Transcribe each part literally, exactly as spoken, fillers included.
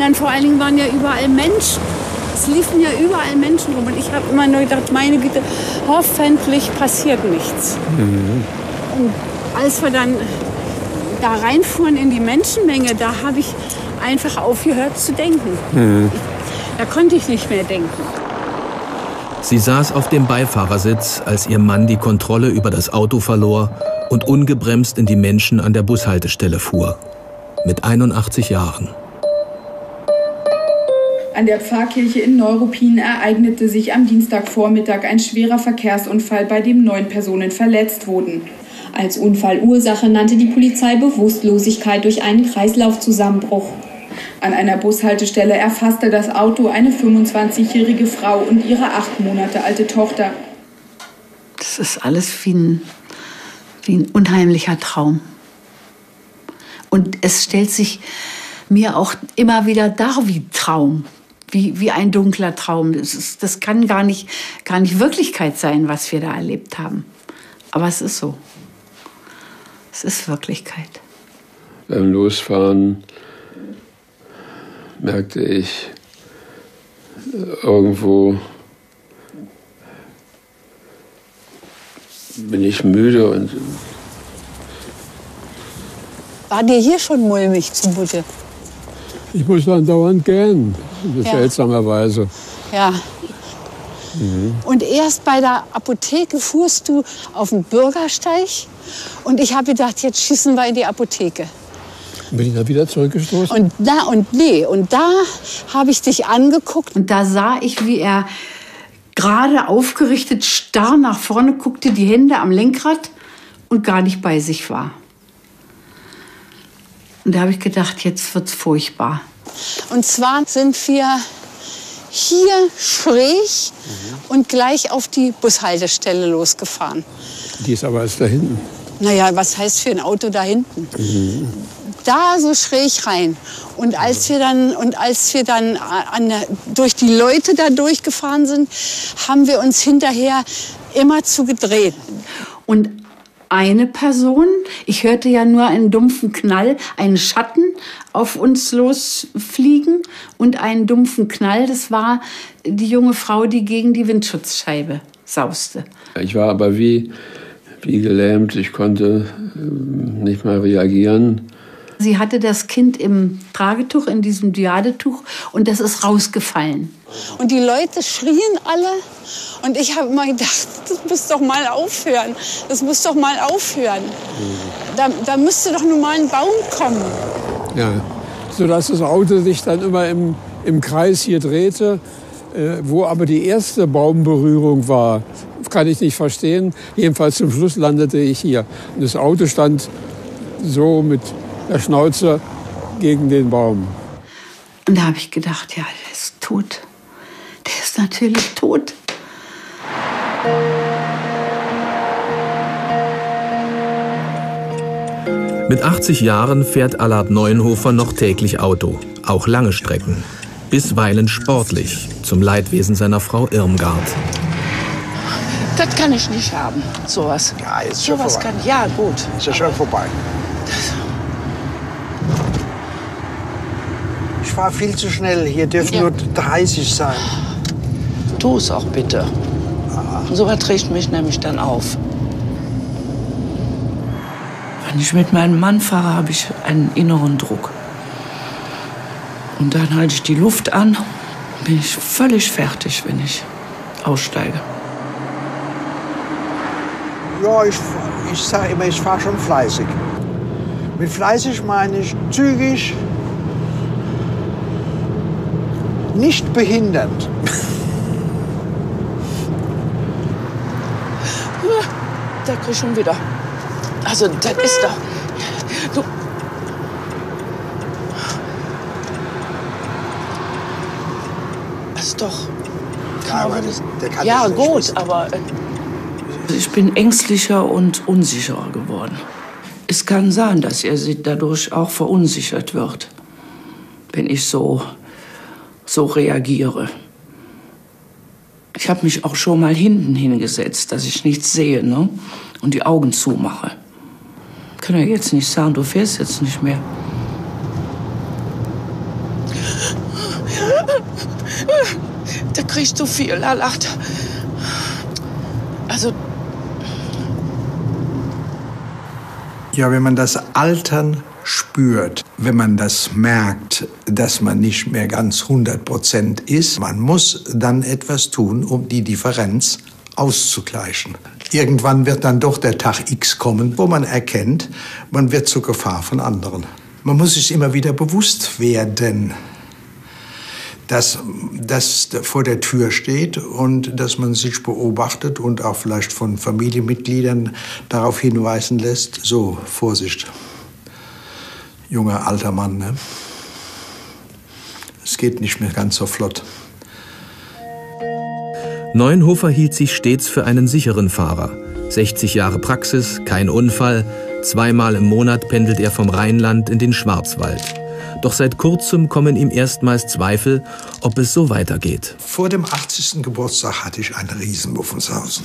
Dann vor allen Dingen waren ja überall Menschen. Es liefen ja überall Menschen rum. Und ich habe immer nur gedacht, meine Güte, hoffentlich passiert nichts. Mhm. Und als wir dann da reinfuhren in die Menschenmenge, da habe ich einfach aufgehört zu denken. Mhm. Da konnte ich nicht mehr denken. Sie saß auf dem Beifahrersitz, als ihr Mann die Kontrolle über das Auto verlor und ungebremst in die Menschen an der Bushaltestelle fuhr. Mit einundachtzig Jahren. An der Pfarrkirche in Neuruppin ereignete sich am Dienstagvormittag ein schwerer Verkehrsunfall, bei dem neun Personen verletzt wurden. Als Unfallursache nannte die Polizei Bewusstlosigkeit durch einen Kreislaufzusammenbruch. An einer Bushaltestelle erfasste das Auto eine fünfundzwanzigjährige Frau und ihre acht Monate alte Tochter. Das ist alles wie ein, wie ein unheimlicher Traum. Und es stellt sich mir auch immer wieder dar wie Traum, wie, wie ein dunkler Traum. Das, ist, das kann gar nicht, gar nicht Wirklichkeit sein, was wir da erlebt haben. Aber es ist so. Es ist Wirklichkeit. Beim Losfahren merkte ich irgendwo, bin ich müde und war dir hier schon mulmig zumute? Ich muss dann dauernd gähnen, ja. seltsamerweise. Ja. Mhm. Und erst bei der Apotheke fuhrst du auf den Bürgersteig und ich habe gedacht, jetzt schießen wir in die Apotheke. Bin ich da wieder zurückgestoßen? Und da und nee, und da habe ich dich angeguckt. Und da sah ich, wie er gerade aufgerichtet starr nach vorne guckte, die Hände am Lenkrad und gar nicht bei sich war. Und da habe ich gedacht, jetzt wird's furchtbar. Und zwar sind wir hier schräg mhm. und gleich auf die Bushaltestelle losgefahren. Die ist aber erst da hinten. Naja, was heißt für ein Auto da hinten? Mhm. Da so schräg rein. Und als wir dann, und als wir dann an der, durch die Leute da durchgefahren sind, haben wir uns hinterher immer zu gedreht. Und eine Person, ich hörte ja nur einen dumpfen Knall, einen Schatten auf uns losfliegen und einen dumpfen Knall, das war die junge Frau, die gegen die Windschutzscheibe sauste. Ich war aber wie, wie gelähmt, ich konnte nicht mal reagieren. Sie hatte das Kind im Tragetuch, in diesem Diadetuch, und das ist rausgefallen. Und die Leute schrien alle. Und ich habe immer gedacht, das muss doch mal aufhören. Das muss doch mal aufhören. Da, da müsste doch nun mal ein Baum kommen. Ja, sodass das Auto sich dann immer im, im Kreis hier drehte. Äh, wo aber die erste Baumberührung war, kann ich nicht verstehen. Jedenfalls zum Schluss landete ich hier. Und das Auto stand so mit der Schnauze gegen den Baum. Und da habe ich gedacht, ja, der ist tot. Der ist natürlich tot. Mit achtzig Jahren fährt Allard Neuenhofer noch täglich Auto, auch lange Strecken. Bisweilen sportlich, zum Leidwesen seiner Frau Irmgard. Das kann ich nicht haben, sowas. Ja, ist schon sowas vorbei. Kann, ja, gut. Ist ja schon vorbei. Ich fahre viel zu schnell. Hier dürfen ja. nur dreißig sein. Tu es auch bitte. Sowas trägt mich nämlich dann auf. Wenn ich mit meinem Mann fahre, habe ich einen inneren Druck. Und dann halte ich die Luft an, bin ich völlig fertig, wenn ich aussteige. Ja, ich, ich sage immer, ich fahre schon fleißig. Mit fleißig meine ich zügig, nicht behindernd. Da krieg ich schon wieder. Also, das ist doch... Du... Das ist doch... Ja, aber das, der kann ja das nicht gut, wissen. aber... Ich bin ängstlicher und unsicherer geworden. Es kann sein, dass er sich dadurch auch verunsichert wird, wenn ich so, so reagiere. Ich habe mich auch schon mal hinten hingesetzt, dass ich nichts sehe, ne? Und die Augen zumache. Ich kann ja jetzt nicht sagen, du fährst jetzt nicht mehr. Der kriegt so viel, er lacht. Also... Ja, wenn man das Altern spürt, wenn man das merkt, dass man nicht mehr ganz hundert Prozent ist, man muss dann etwas tun, um die Differenz auszugleichen. Irgendwann wird dann doch der Tag X kommen, wo man erkennt, man wird zur Gefahr von anderen. Man muss sich immer wieder bewusst werden, dass das vor der Tür steht und dass man sich beobachtet und auch vielleicht von Familienmitgliedern darauf hinweisen lässt, so, Vorsicht, junger, alter Mann, ne? Es geht nicht mehr ganz so flott. Neuenhofer hielt sich stets für einen sicheren Fahrer. sechzig Jahre Praxis, kein Unfall, zweimal im Monat pendelt er vom Rheinland in den Schwarzwald. Doch seit kurzem kommen ihm erstmals Zweifel, ob es so weitergeht. Vor dem achtzigsten Geburtstag hatte ich einen Riesenmuffensausen.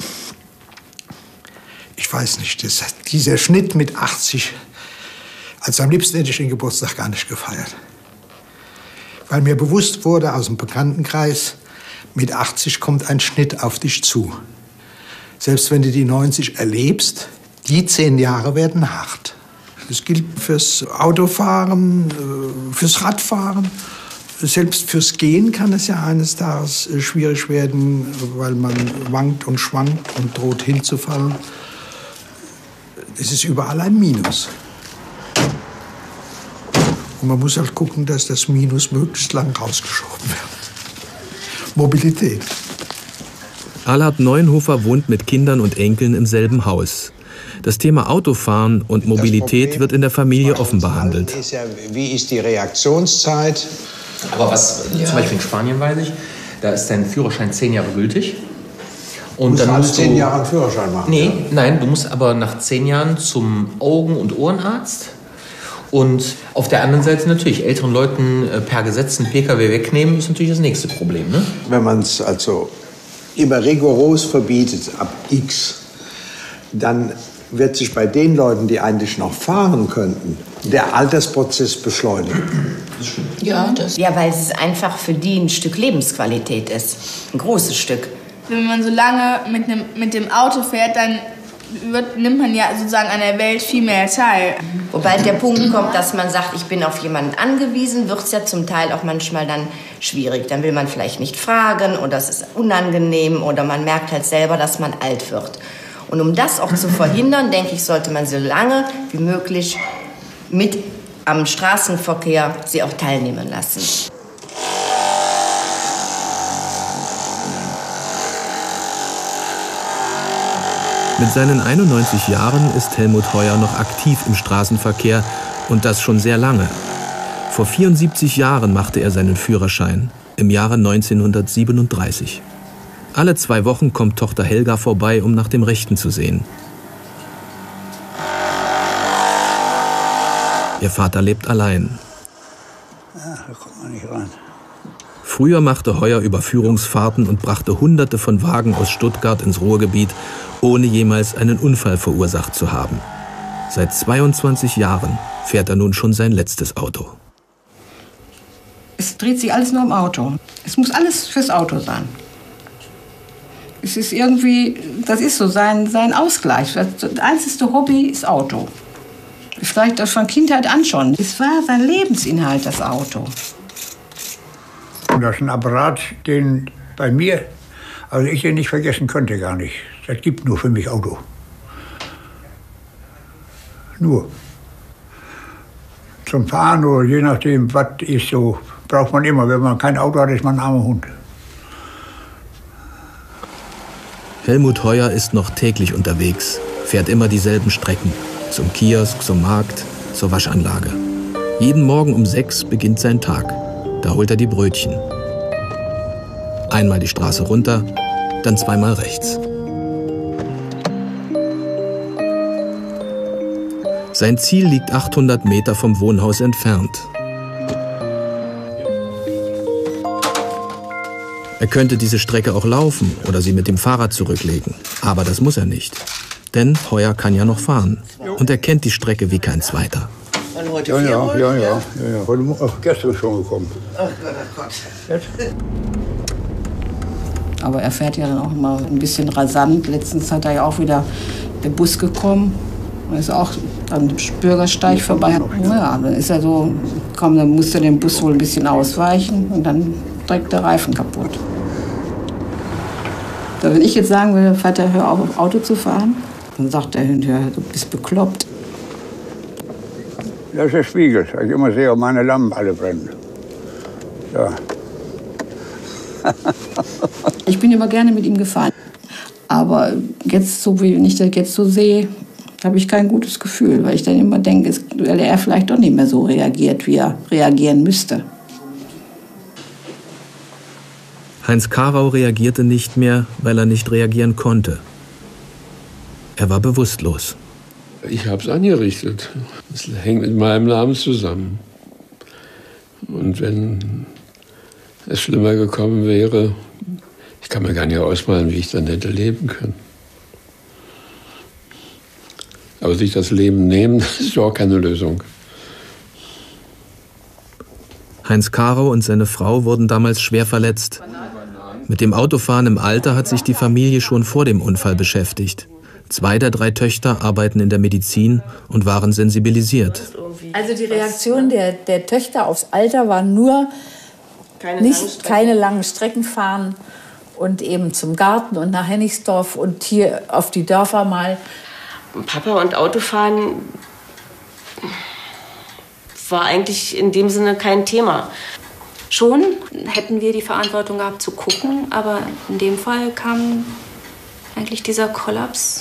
Ich weiß nicht, das, dieser Schnitt mit achtzig, also am liebsten hätte ich den Geburtstag gar nicht gefeiert. Weil mir bewusst wurde aus dem Bekanntenkreis, mit achtzig kommt ein Schnitt auf dich zu. Selbst wenn du die neunzig erlebst, die zehn Jahre werden hart. Das gilt fürs Autofahren, fürs Radfahren. Selbst fürs Gehen kann es ja eines Tages schwierig werden, weil man wankt und schwankt und droht hinzufallen. Es ist überall ein Minus. Und man muss halt gucken, dass das Minus möglichst lang rausgeschoben wird. Mobilität. Alhard Neuenhofer wohnt mit Kindern und Enkeln im selben Haus. Das Thema Autofahren und Mobilität wird in der Familie offen behandelt. Ist ja, wie ist die Reaktionszeit? Aber was, ja. Zum Beispiel in Spanien weiß ich, da ist dein Führerschein zehn Jahre gültig. Und musst dann alle musst du zehn Jahre einen Führerschein machen? Nee, ja? nein, du musst aber nach zehn Jahren zum Augen- und Ohrenarzt. Und auf der anderen Seite natürlich, älteren Leuten per Gesetz einen P K W wegnehmen, ist natürlich das nächste Problem. Ne? Wenn man es also immer rigoros verbietet, ab X, dann wird sich bei den Leuten, die eigentlich noch fahren könnten, der Altersprozess beschleunigen. Ja, das ja, weil es einfach für die ein Stück Lebensqualität ist. Ein großes Stück. Wenn man so lange mit, nem, mit dem Auto fährt, dann wird, nimmt man ja sozusagen an der Welt viel mehr teil. Wobei der Punkt kommt, dass man sagt, ich bin auf jemanden angewiesen, wird es ja zum Teil auch manchmal dann schwierig. Dann will man vielleicht nicht fragen oder es ist unangenehm oder man merkt halt selber, dass man alt wird. Und um das auch zu verhindern, denke ich, sollte man so lange wie möglich mit am Straßenverkehr sie auch teilnehmen lassen. Mit seinen einundneunzig Jahren ist Helmut Heuer noch aktiv im Straßenverkehr und das schon sehr lange. Vor vierundsiebzig Jahren machte er seinen Führerschein, im Jahre neunzehnhundertsiebenunddreißig. Alle zwei Wochen kommt Tochter Helga vorbei, um nach dem Rechten zu sehen. Ihr Vater lebt allein. Ja, da kommt man nicht ran. Früher machte Heuer Überführungsfahrten und brachte Hunderte von Wagen aus Stuttgart ins Ruhrgebiet, ohne jemals einen Unfall verursacht zu haben. Seit zweiundzwanzig Jahren fährt er nun schon sein letztes Auto. Es dreht sich alles nur um Auto. Es muss alles fürs Auto sein. Es ist irgendwie, das ist so sein, sein Ausgleich. Das einzige Hobby ist Auto. Vielleicht auch von Kindheit an schon. Es war sein Lebensinhalt, das Auto. Und das ist ein Apparat, den bei mir, also ich den nicht vergessen könnte, gar nicht. Das gibt nur für mich Auto. Nur. Zum Fahren oder je nachdem, was ist so, braucht man immer. Wenn man kein Auto hat, ist man ein armer Hund. Helmut Heuer ist noch täglich unterwegs, fährt immer dieselben Strecken. Zum Kiosk, zum Markt, zur Waschanlage. Jeden Morgen um sechs beginnt sein Tag. Da holt er die Brötchen. Einmal die Straße runter, dann zweimal rechts. Sein Ziel liegt achthundert Meter vom Wohnhaus entfernt. Er könnte diese Strecke auch laufen oder sie mit dem Fahrrad zurücklegen. Aber das muss er nicht. Denn Heuer kann ja noch fahren. Und er kennt die Strecke wie kein Zweiter. Hallo. heute Ja, ja, Ferienurlaub? ja, ja, ja, ja. Heute Mo- ach, gestern schon gekommen. Ach Gott, ach Gott. Aber er fährt ja dann auch immer ein bisschen rasant. Letztens hat er ja auch wieder der Bus gekommen. Er ist auch am Bürgersteig vorbei. Ja, dann ist er so, komm, dann musste den Bus wohl ein bisschen ausweichen und dann direkt der Reifen kaputt. So, wenn ich jetzt sagen würde, Vater, hör auf, Auto zu fahren, dann sagt er hinterher, du bist bekloppt. Das ist der Spiegel. Ich immer sehe, ob meine Lampen alle brennen. Ja. Ich bin immer gerne mit ihm gefahren. Aber jetzt, so wie ich das jetzt so sehe, habe ich kein gutes Gefühl, weil ich dann immer denke, weil er vielleicht doch nicht mehr so reagiert, wie er reagieren müsste. Heinz Karau reagierte nicht mehr, weil er nicht reagieren konnte. Er war bewusstlos. Ich habe es angerichtet. Das hängt mit meinem Namen zusammen. Und wenn es schlimmer gekommen wäre, ich kann mir gar nicht ausmalen, wie ich dann hätte leben können. Aber sich das Leben nehmen, das ist auch keine Lösung. Heinz Karau und seine Frau wurden damals schwer verletzt. Mit dem Autofahren im Alter hat sich die Familie schon vor dem Unfall beschäftigt. Zwei der drei Töchter arbeiten in der Medizin und waren sensibilisiert. Also die Reaktion der, der Töchter aufs Alter war nur keine nicht langen keine langen Strecken fahren und eben zum Garten und nach Hennigsdorf und hier auf die Dörfer mal. Papa und Autofahren war eigentlich in dem Sinne kein Thema. Schon hätten wir die Verantwortung gehabt zu gucken, aber in dem Fall kam eigentlich dieser Kollaps,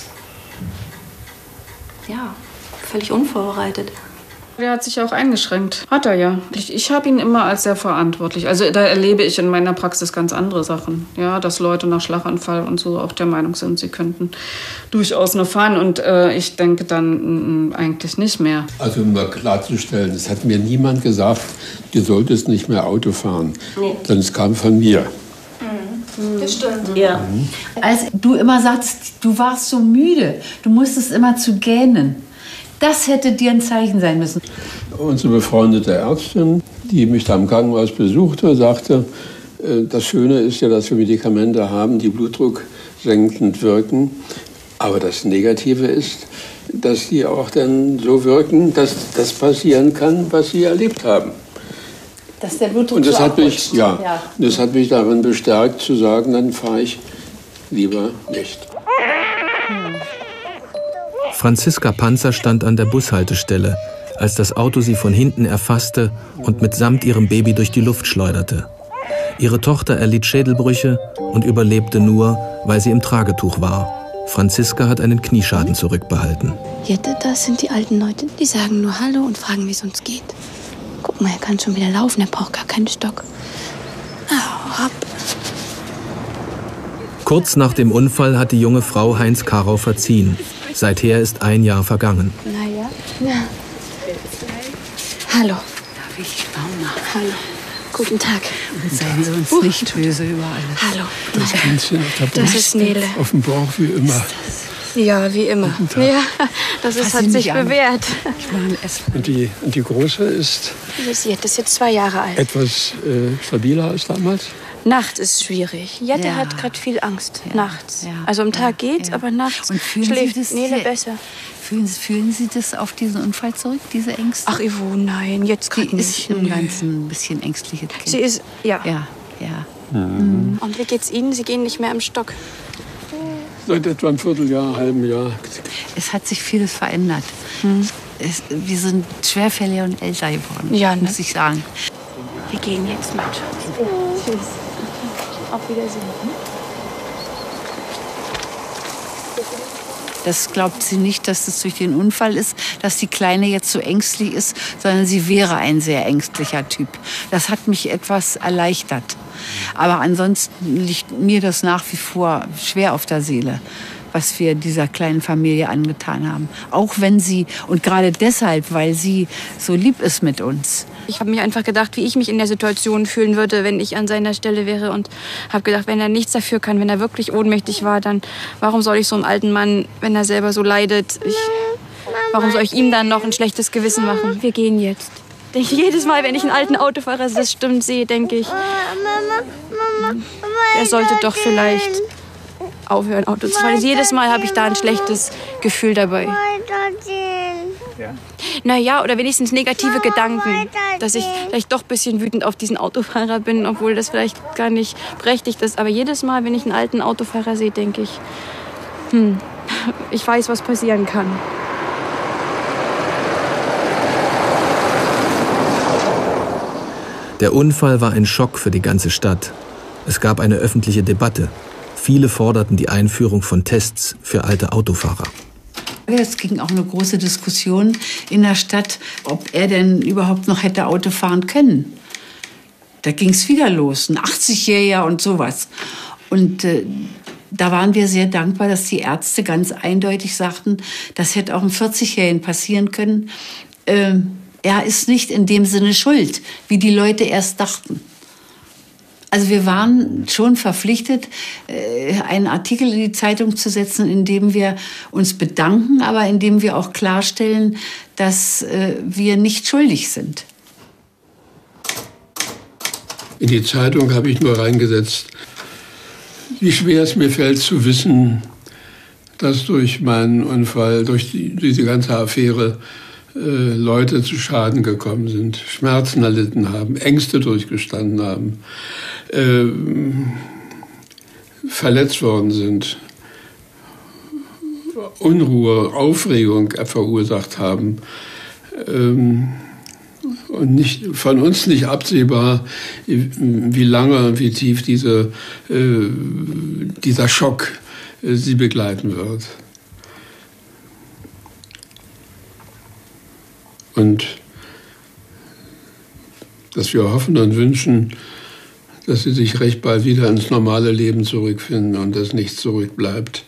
ja, völlig unvorbereitet. Er hat sich auch eingeschränkt. Hat er ja. Ich, ich habe ihn immer als sehr verantwortlich. Also da erlebe ich in meiner Praxis ganz andere Sachen. Ja, dass Leute nach Schlaganfall und so auch der Meinung sind, sie könnten durchaus nur fahren. Und äh, ich denke dann mh, eigentlich nicht mehr. Also um mal klarzustellen, es hat mir niemand gesagt, du solltest nicht mehr Auto fahren. Nee. Sondern es kam von mir. Das stimmt. Ja. Mhm. Als du immer sagst, du warst so müde, du musstest immer zu gähnen. Das hätte dir ein Zeichen sein müssen. Unsere befreundete Ärztin, die mich da im Krankenhaus besuchte, sagte, das Schöne ist ja, dass wir Medikamente haben, die Blutdruck senkend wirken. Aber das Negative ist, dass die auch dann so wirken, dass das passieren kann, was sie erlebt haben. Dass der Blutdruck Und das so hat mich, ja, ja. das hat mich darin bestärkt zu sagen, dann fahre ich lieber nicht. Franziska Panzer stand an der Bushaltestelle, als das Auto sie von hinten erfasste und mitsamt ihrem Baby durch die Luft schleuderte. Ihre Tochter erlitt Schädelbrüche und überlebte nur, weil sie im Tragetuch war. Franziska hat einen Knieschaden zurückbehalten. Jette, das sind die alten Leute, die sagen nur Hallo und fragen, wie es uns geht. Guck mal, er kann schon wieder laufen, er braucht gar keinen Stock. Au, hopp. Kurz nach dem Unfall hat die junge Frau Heinz Karau verziehen. Seither ist ein Jahr vergangen. Na ja. Ja. Hallo. Darf ich Mama? Hallo. Guten Tag. Und seien Sie uns uh. nicht böse über alles. Hallo. Das Kindchen auf der Das Brust, ist Nele. auf dem Bauch wie immer. Ja, wie immer. Ja, das ist, hat sich bewährt. Ich mache ein Essen. Und die, und die Große ist Das ist Jette, ist jetzt zwei Jahre alt. etwas äh, stabiler als damals? Nachts ist schwierig. Jette Ja. hat gerade viel Angst. Ja. Nachts. Ja. Also am Tag Ja. geht's, Ja. aber nachts Und fühlen schläft Sie das Nele hier- besser. Fühlen, fühlen Sie das auf diesen Unfall zurück, diese Ängste? Ach, Ivo, nein, jetzt Sie gerade ist nicht. im Nö. Ganzen ein bisschen ängstliches Kind. Sie ist, ja. Ja, ja. Mhm. Und wie geht's Ihnen? Sie gehen nicht mehr am Stock. Seit etwa einem Vierteljahr, halben Jahr. Es hat sich vieles verändert. Es, wir sind schwerfälliger und älter geworden, Ja, ne? muss ich sagen. Wir gehen jetzt mit. Tschüss. Auf Wiedersehen. Das glaubt sie nicht, dass es durch den Unfall ist, dass die Kleine jetzt so ängstlich ist, sondern sie wäre ein sehr ängstlicher Typ. Das hat mich etwas erleichtert. Aber ansonsten liegt mir das nach wie vor schwer auf der Seele, was wir dieser kleinen Familie angetan haben. Auch wenn sie, und gerade deshalb, weil sie so lieb ist mit uns. Ich habe mir einfach gedacht, wie ich mich in der Situation fühlen würde, wenn ich an seiner Stelle wäre. Und habe gedacht, wenn er nichts dafür kann, wenn er wirklich ohnmächtig war, dann warum soll ich so einem alten Mann, wenn er selber so leidet, ich, Warum soll ich ihm dann noch ein schlechtes Gewissen machen? Wir gehen jetzt. Denke ich jedes Mal, wenn ich einen alten Autofahrer das stimmt sehe, denke ich, er sollte doch vielleicht aufhören, Auto zu fahren. Jedes Mal habe ich da ein schlechtes Gefühl dabei. Naja, oder wenigstens negative Gedanken, dass ich vielleicht doch ein bisschen wütend auf diesen Autofahrer bin, obwohl das vielleicht gar nicht berechtigt ist. Aber jedes Mal, wenn ich einen alten Autofahrer sehe, denke ich, hm, ich weiß, was passieren kann. Der Unfall war ein Schock für die ganze Stadt. Es gab eine öffentliche Debatte. Viele forderten die Einführung von Tests für alte Autofahrer. Es ging auch eine große Diskussion in der Stadt, ob er denn überhaupt noch hätte Auto fahren können. Da ging es wieder los, ein achtzigjähriger und sowas. Und äh, da waren wir sehr dankbar, dass die Ärzte ganz eindeutig sagten, das hätte auch einem vierzigjährigen passieren können. Äh, er ist nicht in dem Sinne schuld, wie die Leute erst dachten. Also wir waren schon verpflichtet, einen Artikel in die Zeitung zu setzen, in dem wir uns bedanken, aber in dem wir auch klarstellen, dass wir nicht schuldig sind. In die Zeitung habe ich nur reingesetzt, wie schwer es mir fällt zu wissen, dass durch meinen Unfall, durch die, diese ganze Affäre, äh, Leute zu Schaden gekommen sind, Schmerzen erlitten haben, Ängste durchgestanden haben, äh, verletzt worden sind, Unruhe, Aufregung verursacht haben. Ähm, Und nicht, von uns nicht absehbar, wie lange und wie tief diese, äh, dieser Schock äh, sie begleiten wird. Und dass wir hoffen und wünschen, dass sie sich recht bald wieder ins normale Leben zurückfinden und dass nichts zurückbleibt.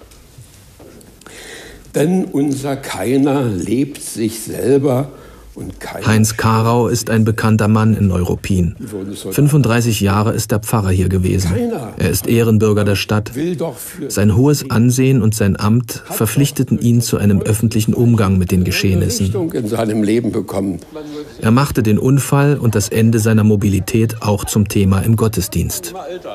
Denn unser Keiner lebt sich selber. Heinz Karau ist ein bekannter Mann in Neuruppin. fünfunddreißig Jahre ist der Pfarrer hier gewesen. Er ist Ehrenbürger der Stadt. Sein hohes Ansehen und sein Amt verpflichteten ihn zu einem öffentlichen Umgang mit den Geschehnissen. In seinem Leben bekommen. Er machte den Unfall und das Ende seiner Mobilität auch zum Thema im Gottesdienst.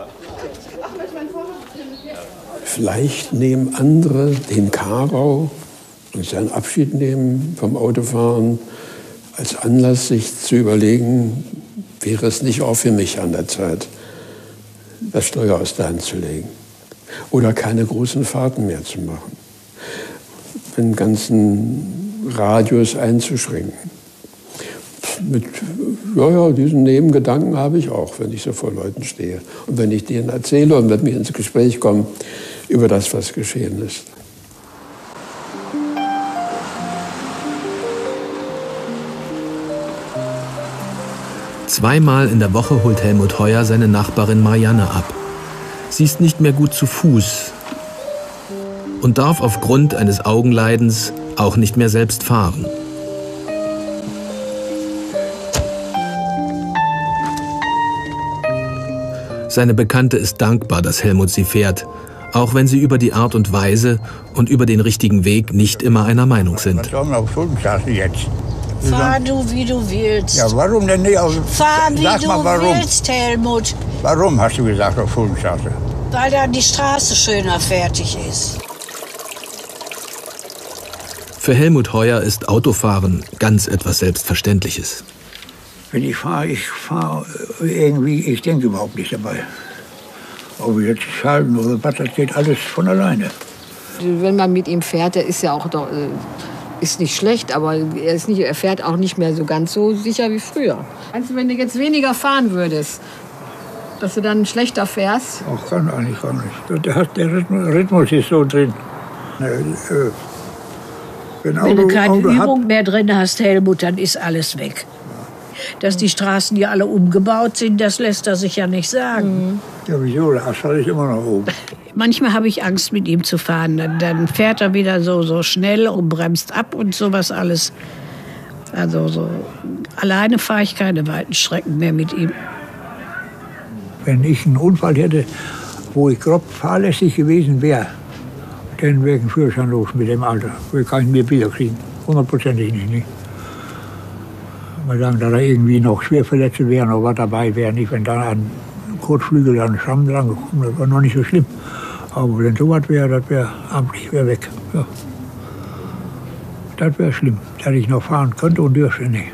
Vielleicht nehmen andere den Karau und seinen Abschied nehmen vom Autofahren als Anlass, sich zu überlegen, wäre es nicht auch für mich an der Zeit, das Steuer aus der Hand zu legen oder keine großen Fahrten mehr zu machen, den ganzen Radius einzuschränken. Mit, ja, ja, diesen Nebengedanken habe ich auch, wenn ich so vor Leuten stehe und wenn ich denen erzähle und mit mir ins Gespräch komme über das, was geschehen ist. Zweimal in der Woche holt Helmut Heuer seine Nachbarin Marianne ab. Sie ist nicht mehr gut zu Fuß und darf aufgrund eines Augenleidens auch nicht mehr selbst fahren. Seine Bekannte ist dankbar, dass Helmut sie fährt, auch wenn sie über die Art und Weise und über den richtigen Weg nicht immer einer Meinung sind. Was sollen wir auf Schuldenstraße jetzt? Fahr du, wie du willst. Ja, warum denn nicht? Also, Fahr, wie sag du mal, warum. willst, Helmut. Warum hast du gesagt auf Schuldenstraße? Weil da die Straße schöner fertig ist. Für Helmut Heuer ist Autofahren ganz etwas Selbstverständliches. Wenn ich fahre, ich fahre irgendwie, ich denke überhaupt nicht dabei. Ob ich jetzt schalten oder was, das geht alles von alleine. Wenn man mit ihm fährt, der ist ja auch doch, ist nicht schlecht, aber er, ist nicht, er fährt auch nicht mehr so ganz so sicher wie früher. Meinst du, wenn du jetzt weniger fahren würdest, dass du dann schlechter fährst? Ach, kann eigentlich gar nicht. Der, hat, der Rhythmus ist so drin. Wenn, Auto, wenn du keine Auto Übung hat, mehr drin hast, Helmut, dann ist alles weg. Dass die Straßen hier alle umgebaut sind, das lässt er sich ja nicht sagen. Ja, wieso? Der Asphalt ist immer noch oben. Manchmal habe ich Angst, mit ihm zu fahren. Dann, dann fährt er wieder so, so schnell und bremst ab und sowas alles. Also so alleine fahre ich keine weiten Strecken mehr mit ihm. Wenn ich einen Unfall hätte, wo ich grob fahrlässig gewesen wäre, dann wäre ich einen Führerschein los mit dem Alter. Da kann ich mir wieder kriegen. hundertprozentig nicht. nicht. Mal sagen, dass da irgendwie noch Schwerverletzte wären oder was dabei wäre, nicht, wenn da ein Kurzflügel an den Stamm dran gekommen, das war noch nicht so schlimm. Aber wenn sowas wäre, das wäre amtlich wäre weg. Ja. Das wäre schlimm, dass ich noch fahren könnte und dürfte nicht.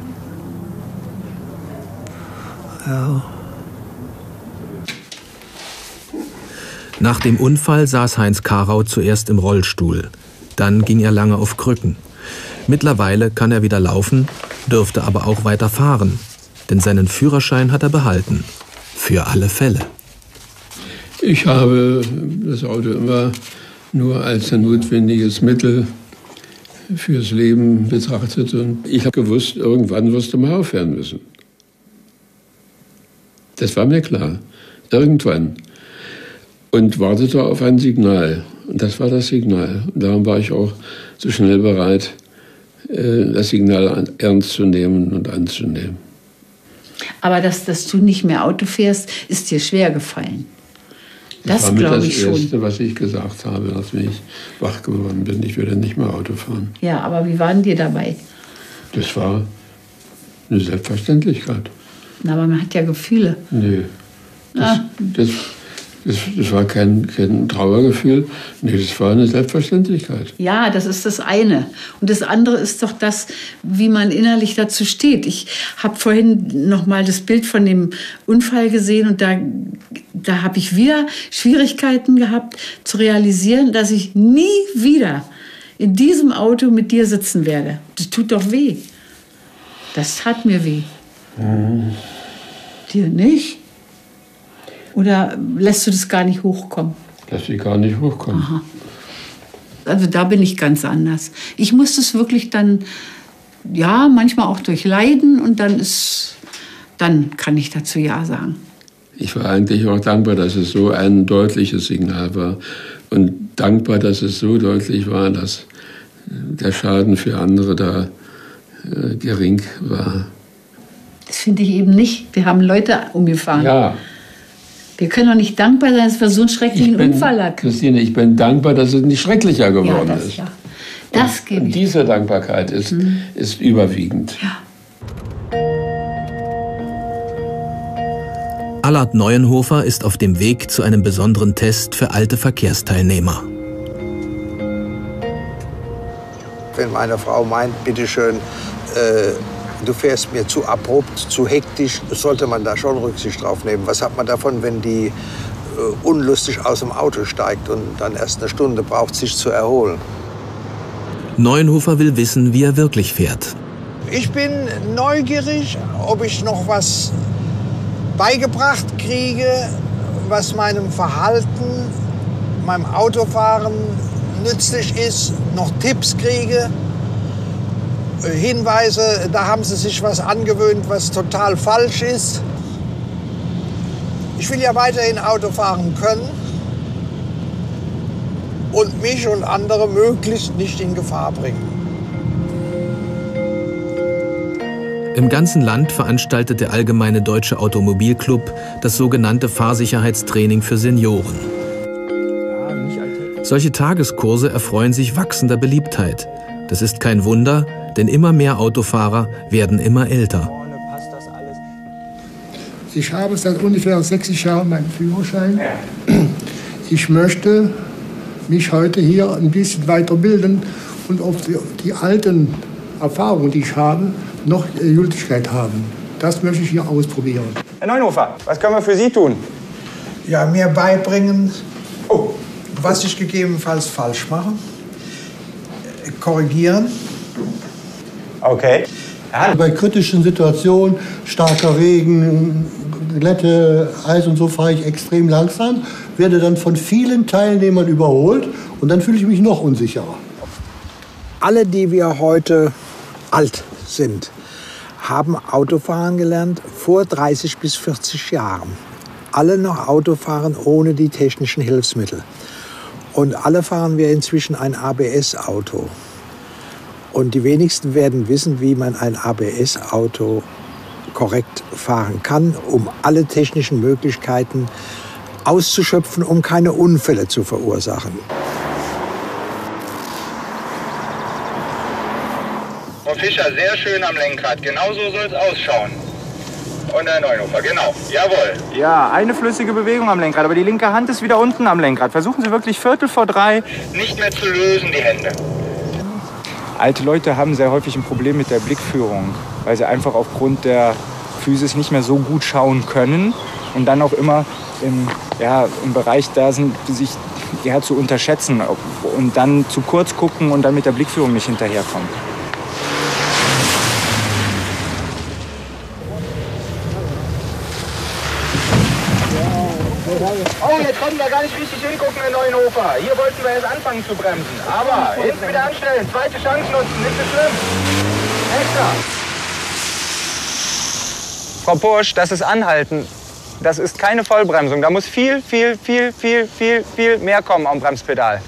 Ja. Nach dem Unfall saß Heinz Karau zuerst im Rollstuhl. Dann ging er lange auf Krücken. Mittlerweile kann er wieder laufen, dürfte aber auch weiter fahren. Denn seinen Führerschein hat er behalten. Für alle Fälle. Ich habe das Auto immer nur als ein notwendiges Mittel fürs Leben betrachtet. Und ich habe gewusst, irgendwann wirst du mal aufhören müssen. Das war mir klar. Irgendwann. Und wartete auf ein Signal. Und das war das Signal. Und darum war ich auch so schnell bereit, das Signal ernst zu nehmen und anzunehmen. Aber dass, dass du nicht mehr Auto fährst, ist dir schwer gefallen. Das, das glaube ich schon. Das Erste, was ich gesagt habe, als ich wach geworden bin. Ich würde nicht mehr Auto fahren. Ja, aber wie waren dir dabei? Das war eine Selbstverständlichkeit. Na, aber man hat ja Gefühle. Nee. Das, ah. das, das, das war kein, kein Trauergefühl. Nee, das war eine Selbstverständlichkeit. Ja, das ist das eine. Und das andere ist doch das, wie man innerlich dazu steht. Ich habe vorhin noch mal das Bild von dem Unfall gesehen und da, da habe ich wieder Schwierigkeiten gehabt zu realisieren, dass ich nie wieder in diesem Auto mit dir sitzen werde. Das tut doch weh. Das tat mir weh. Mhm. Dir nicht? Oder lässt du das gar nicht hochkommen? Lässt sie gar nicht hochkommen. Aha. Also da bin ich ganz anders. Ich muss das wirklich dann, ja, manchmal auch durchleiden und dann ist, dann kann ich dazu Ja sagen. Ich war eigentlich auch dankbar, dass es so ein deutliches Signal war. Und dankbar, dass es so deutlich war, dass der Schaden für andere da äh, gering war. Das finde ich eben nicht. Wir haben Leute umgefahren. Ja. Wir können doch nicht dankbar sein, dass wir so einen schrecklichen bin, Unfall hatten. Christine, ich bin dankbar, dass es nicht schrecklicher geworden ja, das, ist. Ja. Das gebe ich. Diese Dankbarkeit ist, mhm. ist überwiegend. Ja. Allard Neuenhofer ist auf dem Weg zu einem besonderen Test für alte Verkehrsteilnehmer. Wenn meine Frau meint, bitteschön, äh, du fährst mir zu abrupt, zu hektisch, sollte man da schon Rücksicht drauf nehmen. Was hat man davon, wenn die äh, unlustig aus dem Auto steigt und dann erst eine Stunde braucht, sich zu erholen? Neuenhofer will wissen, wie er wirklich fährt. Ich bin neugierig, ob ich noch was beigebracht kriege, was meinem Verhalten, meinem Autofahren nützlich ist, noch Tipps kriege. Hinweise, da haben sie sich was angewöhnt, was total falsch ist. Ich will ja weiterhin Auto fahren können und mich und andere möglichst nicht in Gefahr bringen. Im ganzen Land veranstaltet der Allgemeine Deutsche Automobilclub das sogenannte Fahrsicherheitstraining für Senioren. Solche Tageskurse erfreuen sich wachsender Beliebtheit. Das ist kein Wunder, denn immer mehr Autofahrer werden immer älter. Ich habe seit ungefähr sechzig Jahren meinen Führerschein. Ich möchte mich heute hier ein bisschen weiterbilden und auf die, die alten Erfahrungen, die ich habe, noch Gültigkeit haben. Das möchte ich hier ausprobieren. Herr Neuenhofer, was können wir für Sie tun? Ja, mir beibringen, oh. was ich gegebenenfalls falsch mache. Korrigieren. Okay. Ja. Bei kritischen Situationen, starker Regen, Glätte, Eis und so, fahre ich extrem langsam, werde dann von vielen Teilnehmern überholt und dann fühle ich mich noch unsicherer. Alle, die wir heute alt sind, haben Autofahren gelernt vor dreißig bis vierzig Jahren. Alle noch Autofahren ohne die technischen Hilfsmittel. Und alle fahren wir inzwischen ein A B S-Auto. Und die wenigsten werden wissen, wie man ein A B S-Auto korrekt fahren kann, um alle technischen Möglichkeiten auszuschöpfen, um keine Unfälle zu verursachen. Frau Fischer, sehr schön am Lenkrad. Genau so soll es ausschauen. Und Herr Neuenhofer, genau. Jawohl. Ja, eine flüssige Bewegung am Lenkrad, aber die linke Hand ist wieder unten am Lenkrad. Versuchen Sie wirklich Viertel vor drei nicht mehr zu lösen, die Hände. Alte Leute haben sehr häufig ein Problem mit der Blickführung, weil sie einfach aufgrund der Physis nicht mehr so gut schauen können und dann auch immer im, ja, im Bereich da sind, sich ja, zu unterschätzen und dann zu kurz gucken und dann mit der Blickführung nicht hinterherkommen. Oh, jetzt konnten wir gar nicht richtig hingucken in Neuenhofer. Hier wollten wir erst anfangen zu bremsen. Aber hinten wieder anstellen, zweite Chance nutzen, nicht so schlimm. Extra. Frau Pursch, das ist Anhalten. Das ist keine Vollbremsung. Da muss viel, viel, viel, viel, viel, viel mehr kommen am Bremspedal.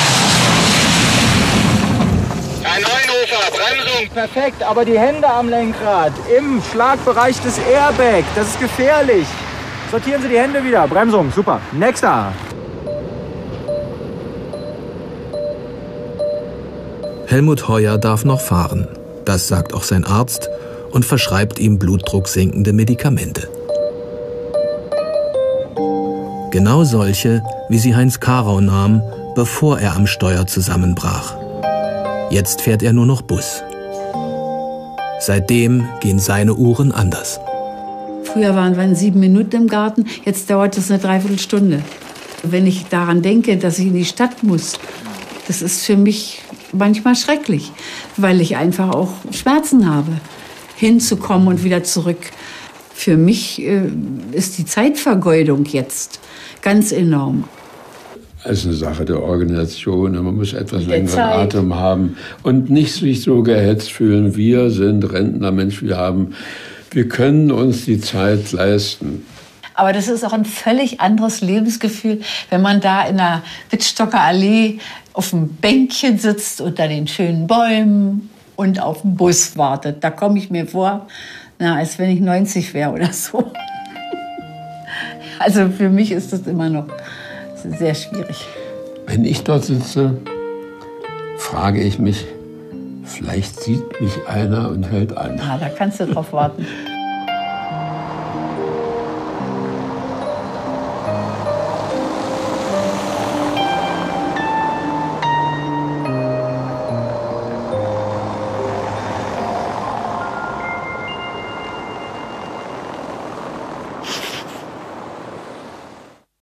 Herr Neuenhofer, Bremsung. Perfekt, aber die Hände am Lenkrad im Schlagbereich des Airbag. Das ist gefährlich. Sortieren Sie die Hände wieder. Bremsung, super. Nächster. Helmut Heuer darf noch fahren. Das sagt auch sein Arzt und verschreibt ihm blutdrucksenkende Medikamente. Genau solche, wie sie Heinz Karau nahm, bevor er am Steuer zusammenbrach. Jetzt fährt er nur noch Bus. Seitdem gehen seine Uhren anders. Früher waren wir sieben Minuten im Garten, jetzt dauert es eine Dreiviertelstunde. Wenn ich daran denke, dass ich in die Stadt muss, das ist für mich manchmal schrecklich, weil ich einfach auch Schmerzen habe, hinzukommen und wieder zurück. Für mich äh, ist die Zeitvergeudung jetzt ganz enorm. Es ist eine Sache der Organisation. Man muss etwas Der längeren Zeit. Atem haben und nicht sich so gehetzt fühlen. Wir sind Rentner, Mensch, wir haben, wir können uns die Zeit leisten. Aber das ist auch ein völlig anderes Lebensgefühl, wenn man da in der Wittstocker Allee auf dem Bänkchen sitzt unter den schönen Bäumen und auf den Bus wartet. Da komme ich mir vor, na, als wenn ich neunzig wäre oder so. Also für mich ist das immer noch sehr schwierig. Wenn ich dort sitze, frage ich mich, vielleicht sieht mich einer und hält an. Ah, da kannst du drauf warten.